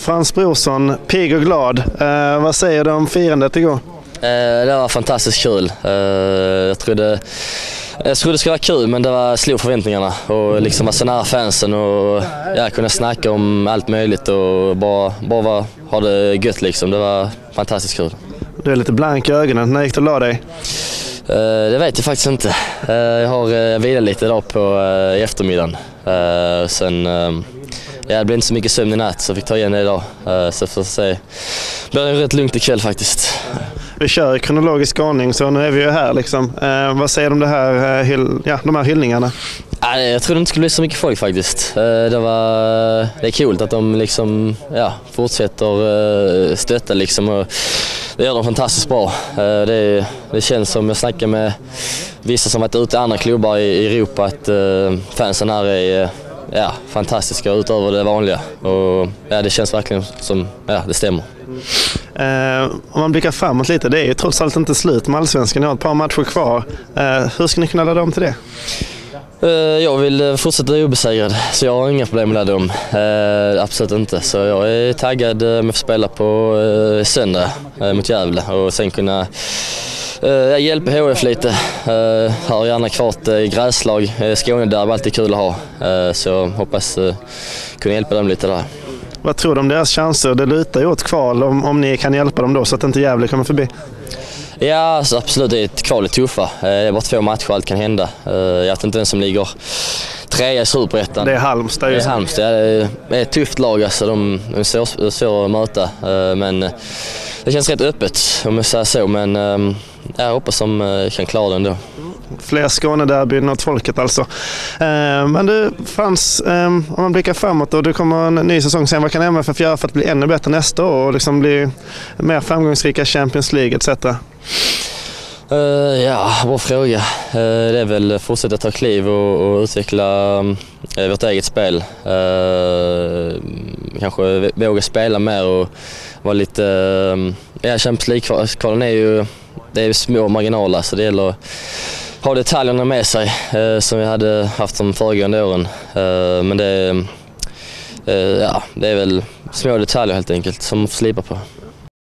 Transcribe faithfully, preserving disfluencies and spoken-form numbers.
Frans Brorsson, pigg och glad. Eh, vad säger du om firandet igår? Eh, det var fantastiskt kul. Eh, jag trodde Jag trodde det skulle vara kul, men det var slog förväntningarna och liksom var så nära fansen och jag kunde snacka om allt möjligt och bara, bara var, ha det gött liksom. Det var fantastiskt kul. Du är lite blank i ögonen. När gick du och la dig? Uh, det vet jag faktiskt inte. Uh, jag har uh, vilat lite idag på uh, eftermiddagen. Uh, sen, uh, ja, det blev inte så mycket sömn i natt så jag fick ta igen det idag. Uh, så får jag se. Det blir rätt lugnt ikväll faktiskt. Vi kör i kronologisk ordning så nu är vi ju här liksom. Uh, vad säger du om det här, uh, hyll, ja, de här hyllningarna? Uh, jag trodde det inte skulle bli så mycket folk faktiskt. Uh, det, var, det är kul att de liksom, ja, fortsätter uh, stötta liksom. Och det gör de fantastiskt bra. Det, det känns som jag snackar med vissa som varit ute i andra klubbar i Europa att fansen här är ja, fantastiska utöver det vanliga. Och ja, det känns verkligen som ja, det stämmer. Eh, om man blickar framåt lite, det är ju trots allt inte slut med Allsvenskan. Ni har ett par matcher kvar. Eh, hur ska ni kunna ladda om till det? Jag vill fortsätta obesegrad, så jag har inga problem med det om. Eh, absolut inte. Så jag är taggad med att spela på eh, söndag eh, mot Gävle och sen kunna eh, hjälpa H F lite. Eh, har gärna kvart eh, gräslag. Eh, Skåne där var alltid kul att ha. Eh, så jag hoppas eh, kunna hjälpa dem lite där. Vad tror du om deras chanser? Det lutar ju åt kval om, om ni kan hjälpa dem då så att inte Gävle kommer förbi. Ja, alltså absolut. Det är ett kval är tuffa. Det är bara två matcher, allt kan hända. Jag vet inte vem som ligger trea i Superettan. Det är Halmstad. Det är Halmstad. Det är ett tufft lag, alltså. De är så, så att möta. Men det känns rätt öppet om jag säger så. Men jag hoppas de kan klara det ändå. Fler Skåne-derbyn åt folket alltså. Men du, Frans, om man blickar framåt och det kommer en ny säsong sen, vad kan M F F göra för att bli ännu bättre nästa år och liksom bli mer framgångsrika Champions League et cetera? Uh, ja, bra fråga. Uh, det är väl fortsätta ta kliv och, och utveckla uh, vårt eget spel. Uh, kanske våga spela mer och vara lite... Uh, ja, Champions League-kvalen är ju, det är ju små marginaler så det gäller att ha detaljerna med sig uh, som vi hade haft de föregående åren. Uh, men det, uh, ja, det är väl små detaljer helt enkelt som man får slipa på.